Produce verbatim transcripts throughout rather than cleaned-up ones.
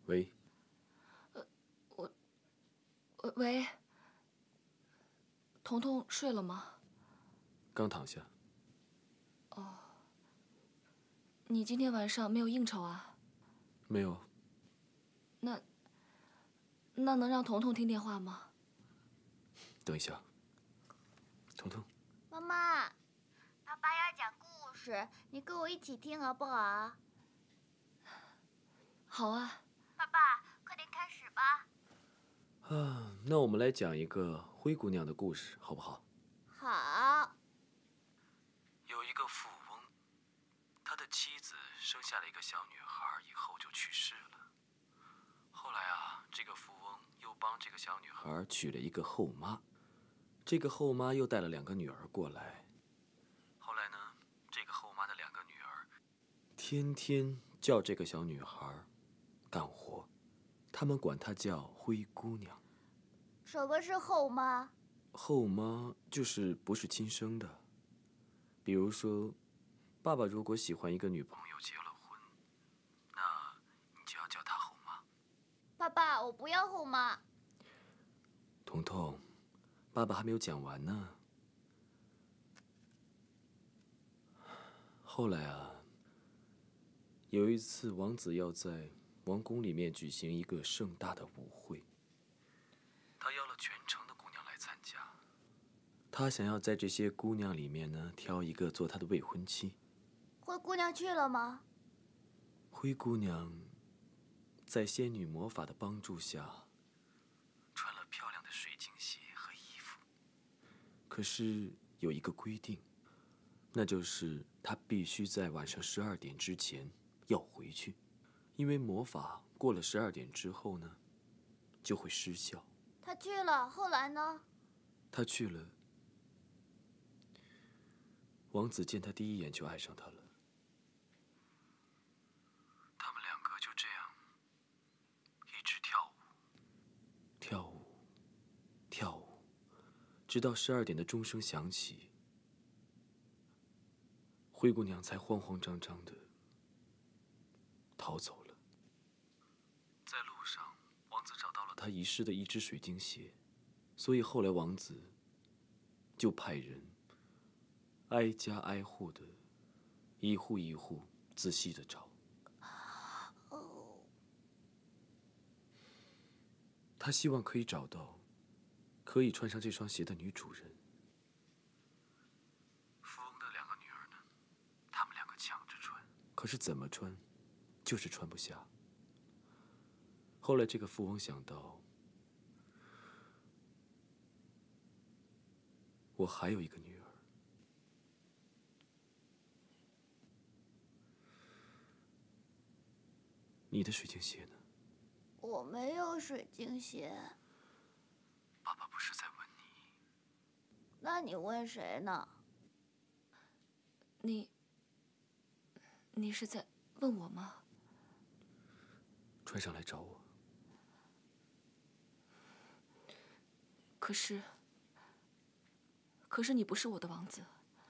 喂。 呃，我，喂，彤彤睡了吗？ 刚躺下。 哦，你今天晚上没有应酬啊？ 没有。 那，那能让彤彤听电话吗？ 等一下，彤彤。 妈妈，爸爸要讲故事，你跟我一起听好不好？ 好啊。 爸爸，快点开始吧。 啊，那我们来讲一个灰姑娘的故事，好不好？ 好。 有一个富翁，他的妻子生下了一个小女孩，以后就去世了。后来啊，这个富翁又帮这个小女孩娶了一个后妈，这个后妈又带了两个女儿过来。后来呢，这个后妈的两个女儿天天叫这个小女孩干活，他们管她叫灰姑娘。 什么是后妈？ 后妈就是不是亲生的。比如说，爸爸如果喜欢一个女朋友结了婚，那你就要叫她后妈。 爸爸，我不要后妈。 彤彤，爸爸还没有讲完呢。后来啊，有一次王子要在王宫里面举行一个盛大的舞会，他邀了全城的姑娘来参加。他想要在这些姑娘里面呢，挑一个做他的未婚妻。 灰姑娘去了吗？ 灰姑娘在仙女魔法的帮助下，穿了漂亮的水晶鞋和衣服。可是有一个规定，那就是她必须在晚上十二点之前要回去，因为魔法过了十二点之后呢，就会失效。 她去了，后来呢？ 她去了。王子见她第一眼就爱上她了。他们两个就这样一直跳舞，跳舞，跳舞，直到十二点的钟声响起，灰姑娘才慌慌张张的逃走了。在路上，王子找到了他遗失的一只水晶鞋，所以后来王子就派人挨家挨户的，一户一户仔细的找。他希望可以找到可以穿上这双鞋的女主人。富翁的两个女儿呢，他们两个抢着穿，可是怎么穿，就是穿不下。后来这个富翁想到，我还有一个女儿。你的水晶鞋呢？ 我没有水晶鞋。 爸爸不是在问你。 那你问谁呢？ 你，你是在问我吗？ 穿上来找我。 可是，可是你不是我的王子。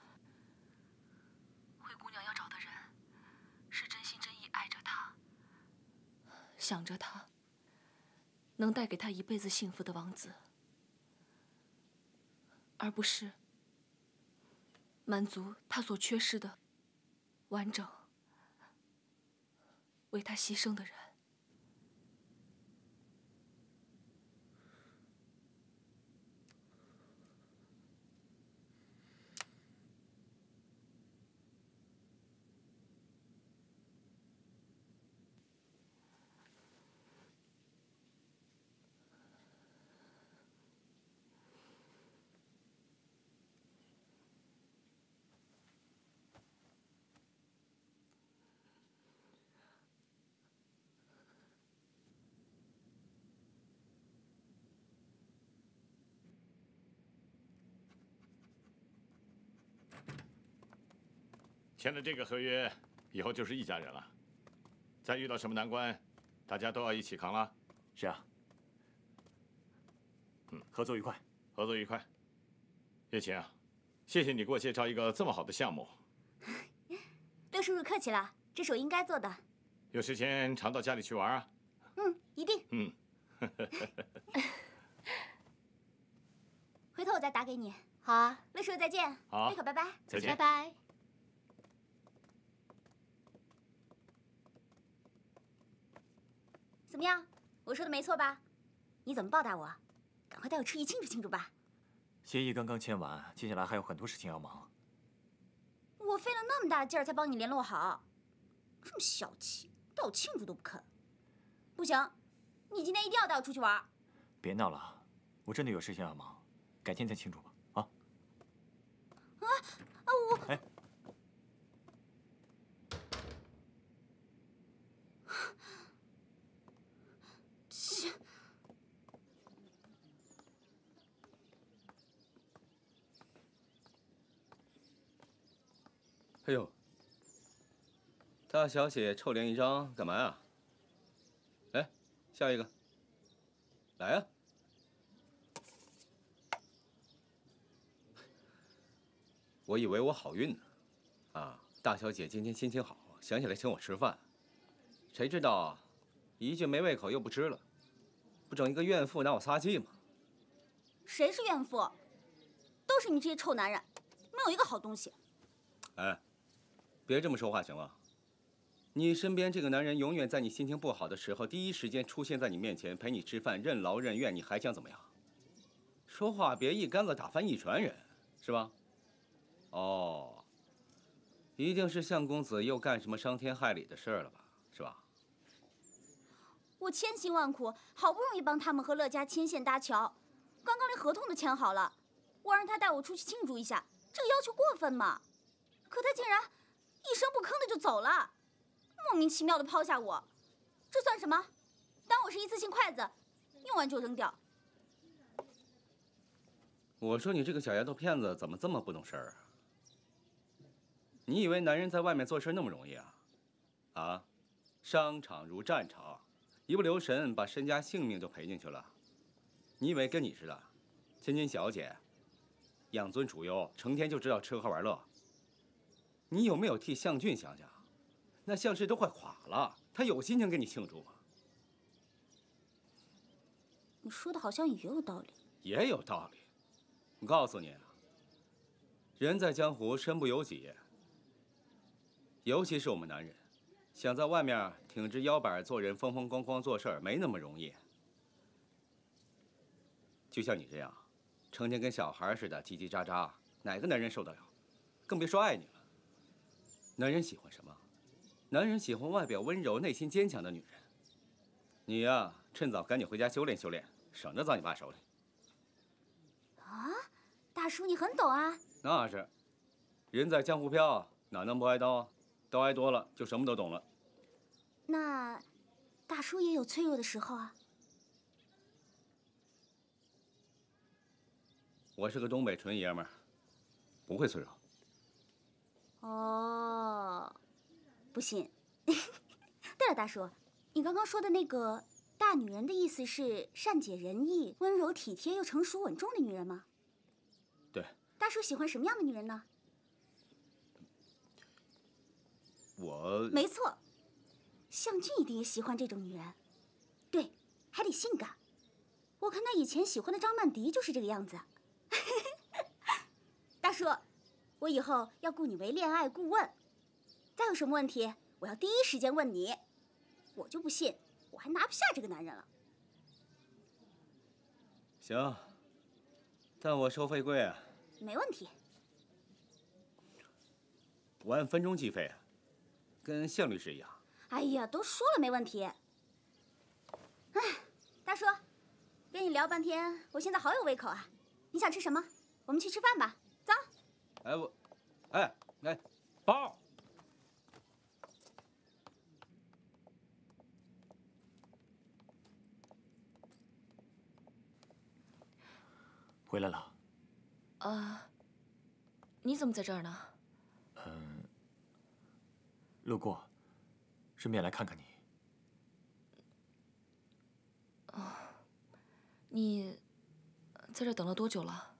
灰姑娘要找的人，是真心真意爱着她，想着她，能带给她一辈子幸福的王子，而不是满足她所缺失的完整，为她牺牲的人。 签了这个合约，以后就是一家人了。再遇到什么难关，大家都要一起扛了。 是啊。嗯，合作愉快， 合作愉快。叶琴啊，谢谢你给我介绍一个这么好的项目。 六叔叔客气了，这是我应该做的。 有时间常到家里去玩啊。 嗯。 一定。 嗯。 回头我再打给你。 好啊， 乐叔再见。 好， 贝可拜拜。 再见。 拜拜。 怎么样？我说的没错吧？你怎么报答我？赶快带我出去庆祝庆祝吧！ 协议刚刚签完，接下来还有很多事情要忙。 我费了那么大劲儿才帮你联络好，这么小气，带我庆祝都不肯。不行，你今天一定要带我出去玩。 别闹了，我真的有事情要忙，改天再庆祝吧。啊？ 啊啊！我哎。 哎呦，大小姐臭脸一张，干嘛呀？来，下一个。来呀！我以为我好运呢，啊，大小姐今天心情好，想起来请我吃饭，谁知道一句没胃口又不吃了，不整一个怨妇拿我撒气吗？ 谁是怨妇？都是你这些臭男人，没有一个好东西。 哎。别这么说话行吗？你身边这个男人永远在你心情不好的时候，第一时间出现在你面前陪你吃饭，任劳任怨，你还想怎么样？说话别一竿子打翻一船人，是吧？哦，一定是相公子又干什么伤天害理的事儿了吧？是吧？ 我千辛万苦，好不容易帮他们和乐家牵线搭桥，刚刚连合同都签好了，我让他带我出去庆祝一下，这个要求过分吗？可他竟然一声不吭的就走了，莫名其妙的抛下我，这算什么？当我是一次性筷子，用完就扔掉。 我说你这个小丫头片子怎么这么不懂事儿啊？你以为男人在外面做事那么容易啊？啊，商场如战场，一不留神把身家性命就赔进去了。你以为跟你似的，千金小姐，养尊处优，成天就知道吃喝玩乐？你有没有替向俊想想？那向氏都快垮了，他有心情跟你庆祝吗？ 你说的好像也有道理。 也有道理。我告诉你啊，人在江湖身不由己，尤其是我们男人，想在外面挺直腰板做人，风风光光做事儿，没那么容易。就像你这样，成天跟小孩似的叽叽喳喳，哪个男人受得了？更别说爱你了。男人喜欢什么？男人喜欢外表温柔、内心坚强的女人。你呀，趁早赶紧回家修炼修炼，省着遭你爸手里。 啊，大叔你很懂啊。 那是，人在江湖飘，哪能不挨刀啊？刀挨多了，就什么都懂了。 那大叔也有脆弱的时候啊。 我是个东北纯爷们儿，不会脆弱。 哦，不信。对了，大叔，你刚刚说的那个大女人的意思是善解人意、温柔体贴又成熟稳重的女人吗？ 对。 大叔喜欢什么样的女人呢？ 我没错，向俊一定也喜欢这种女人。对，还得性感。我看他以前喜欢的张曼迪就是这个样子。大叔，我以后要雇你为恋爱顾问，再有什么问题，我要第一时间问你。我就不信我还拿不下这个男人了。 行，但我收费贵啊。 没问题。 我按分钟计费，跟向律师一样。 哎呀，都说了没问题。哎，大叔，跟你聊半天，我现在好有胃口啊！你想吃什么？我们去吃饭吧，走。 哎我，哎哎，包。 回来了。 啊，你怎么在这儿呢？ 嗯，路过，顺便来看看你。 哦，你在这等了多久了？